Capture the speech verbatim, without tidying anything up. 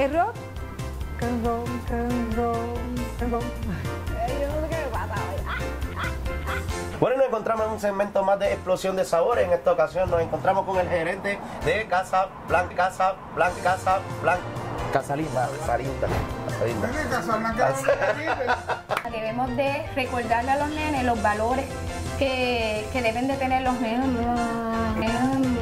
el rock. Can ron, can ron, can ron. Ay, yo no sé qué me pasa hoy. Bueno, nos encontramos en un segmento más de Explosión de Sabores. En esta ocasión nos encontramos con el gerente de Casa Blanca, Casa Blanca, Casa Blanca. Casa Linda, Casa Linda, Casa Linda. Casa Blanca. Debemos de recordarle a los nenes los valores que, que deben de tener los nenes.